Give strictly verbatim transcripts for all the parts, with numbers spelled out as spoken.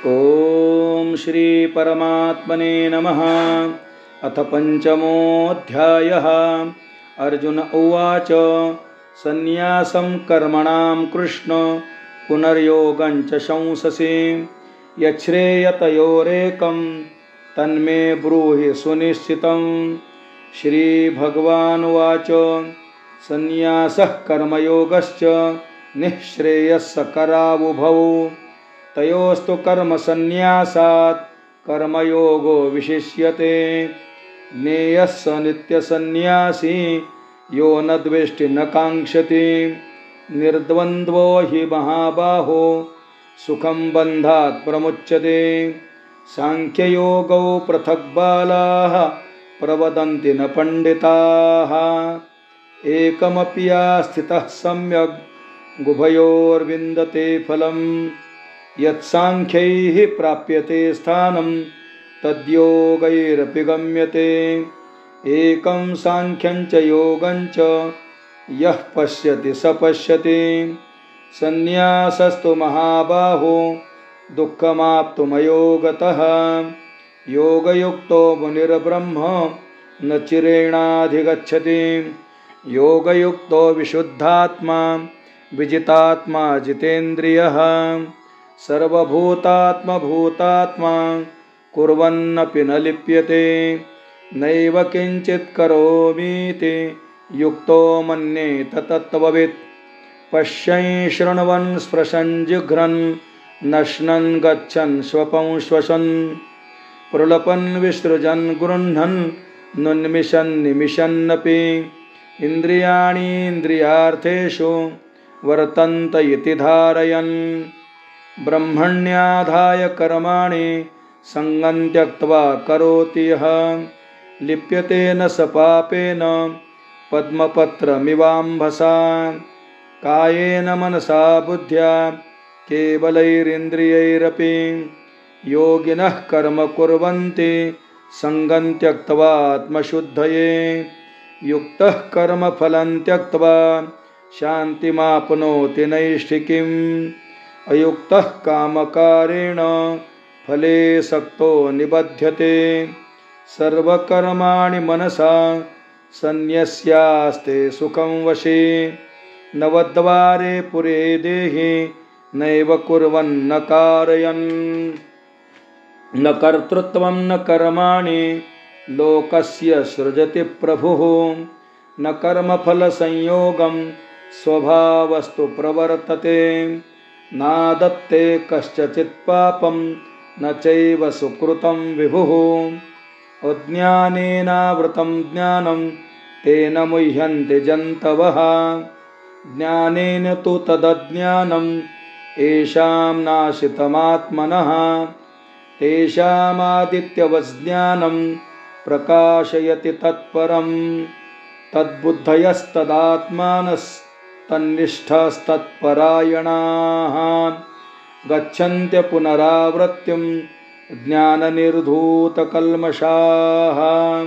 ओम श्री परमात्मने नमः। अथ पंचमोऽध्यायः। अर्जुन उवाच संन्यासं कर्मणां कृष्ण पुनर्योगं च शंससि यच्छ्रेयतयोरेकं तन्मे ब्रूहि सुनिश्चितं। श्रीभगवानुवाच संन्यासः कर्मयोगश्च निःश्रेयस्करावुभौ तयोस्तु कर्मसन्न्यासात् कर्मयोगो विशिष्यते। ज्ञेयः स नित्यसन्न्यासी यो न द्वेष्टि न काङ्क्षति। निर्द्वन्द्वो हि महाबाहो सुखं बन्धात् प्रमुच्यते। सांख्ययोगौ पृथक् बालाः प्रवदन्ति न पण्डिताः। एकमपि आस्थितः सम्यग् उभयोर्विन्दते फलम्। यत्साङ्ख्यैः प्राप्यते स्थानं तद्योगैरपि गम्यते। एकं साङ्ख्यं च योगं च यः पश्यति स पश्यति। संन्यासस्तु महाबाहो दुःखमाप्तुमयोगतः। योगयुक्तो मुनिर्ब्रह्म न चिरेणाधिगच्छति। योगयुक्तो विशुद्धात्मा विजितात्मा जितेन्द्रियः। सर्वभूतात्मभूतात्मा कुर्वन्नपि न लिप्यते। नैव किञ्चित् करोमीति युक्तो मन्येत तत्त्ववित्। पश्यन् शृण्वन् स्पृशन् जिघ्रन् नश्नन् गच्छन् स्वपं श्वसन् प्रलपन् विसृजन् गृह्णन् नुन्मिषन् निमिषन्नपि इन्द्रियाणि इन्द्रियार्थेषु वर्तन्त इति धारयन्। ब्रह्मण्याधाय कर्माणि सङ्गं त्यक्त्वा करोति यः लिप्यते न स पापेन पद्मपत्रमिवाम्भसा। कायेन मनसा बुद्ध्या केवलैरिन्द्रियैरपि योगिनः कर्म कुर्वन्ति सङ्गं त्यक्त्वा आत्मशुद्धये। युक्तः कर्मफलं त्यक्त्वा शान्तिमाप्नोति नैष्ठिकीम्। अयुक्तः कामकारेण फले सक्तो निबध्यते। सर्वकर्माणि मनसा सन्न्यस्यास्ते सुखं वशे। नवद्वारे पुरे देहि नैव कुर्वन्न कारयन्। न कर्तृत्वं न कर्माणि लोकस्य सृजति प्रभुः। न कर्मफलसंयोगं स्वभावस्तु प्रवर्तते। नादत्ते कस्यचित् पापं न चैव सुकृतं विभुः। अज्ञानेनावृतं ज्ञानं तेन मुह्यन्ते जन्तवः। ज्ञानेन तु तदज्ञानं येषां नाशितमात्मनः। तेषामादित्यवज्ज्ञानं प्रकाशयति तत्परं। तद्बुद्धयस्तदात्मानस्तन्निष्ठास्तत्परायणाः गच्छन्त्य पुनरावृत्तिं ज्ञाननिर्धूतकल्मषाः।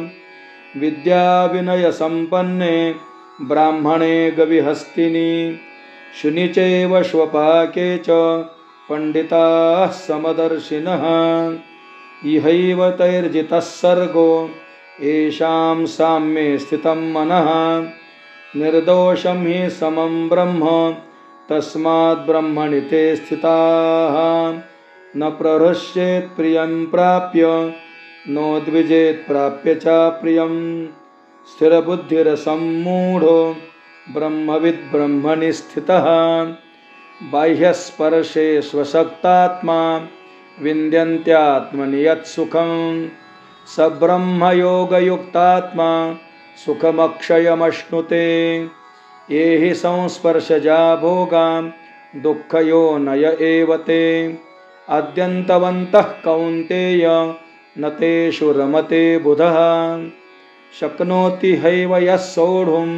विद्याविनयसम्पन्ने ब्राह्मणे गविहस्तिनि शुनि चैव श्वपाके च पण्डिताः समदर्शिनः। इहैव तैर्जितः सर्गो येषां साम्ये स्थितं मनः। निर्दोषं हि समं ब्रह्म तस्माद् ब्रह्मणि ते स्थिताः। न प्रहृष्येत् प्रियं प्राप्य नोद्विजेत् प्राप्य च प्रियं। स्थिरबुद्धिरसम्मूढो ब्रह्मविद् ब्रह्मणि स्थितः। बाह्यस्पर्शे स्वशक्तात्मा विन्द्यन्त्यात्मनि यत्सुखं। स ब्रह्मयोगयुक्तात्मा सुखमक्षयमश्नुते। ये हि संस्पर्शजा भोगां दुःखयोनय एव ते। अद्यन्तवन्तः कौन्तेय न तेषु रमते बुधः। शक्नोति हैव यः सोढुं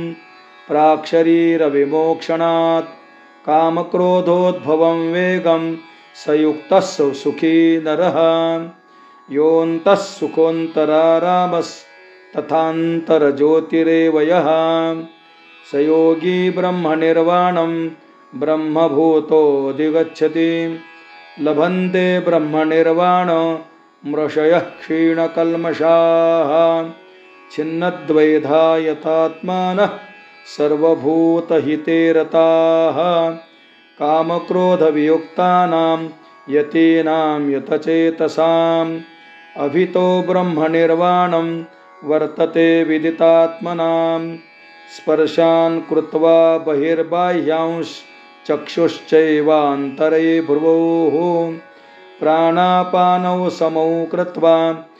प्राक्शरीरविमोक्षणात्। कामक्रोधोद्भवं वेगं स युक्तः सुखी नरः। योऽन्तः सुखोऽन्तरारामस्तथान्तरज्योतिरेव यः। स योगी ब्रह्मनिर्वाणं ब्रह्मभूतोऽधिगच्छति। लभन्ते ब्रह्मनिर्वाणमृषयः क्षीणकल्मषाः छिन्नद्वैधा यतात्मानः सर्वभूतहिते रताः कामक्रोधवियुक्तानां यतीनां यतचेतसाम् अभितो ब्रह्मनिर्वाणं वर्तते विदितात्मनां स्पर्शान् कृत्वा बहिर्बाह्यांश्चक्षुश्चैवान्तरे भ्रुवोः प्राणापानौ समौ कृत्वा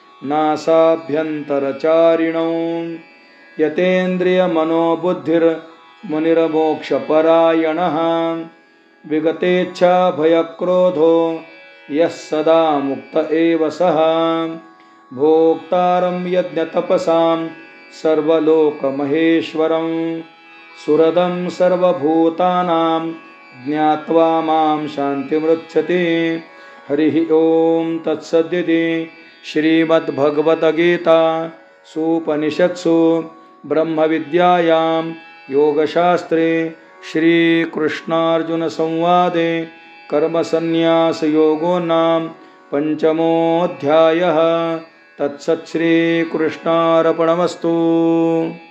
नासाभ्यन्तरचारिणौ यतेन्द्रियमनोबुद्धिर्मुनिर्मोक्षपरायणः विगतेच्छाभयक्रोधो यः सदा मुक्त एव सः भोक्तारं यज्ञतपसां सर्वलोकमहेश्वरं सुहृदं सर्वभूतानां ज्ञात्वा मां शान्तिमृच्छति। हरिः ओं तत्सदिति श्रीमद्भगवद्गीता सूपनिषत्सु ब्रह्मविद्यायां योगशास्त्रे श्रीकृष्णार्जुनसंवादे कर्मसन्न्यासयोगो नाम पंचमोऽध्यायः। तत्सत् श्रीकृष्णार्पणमस्तु।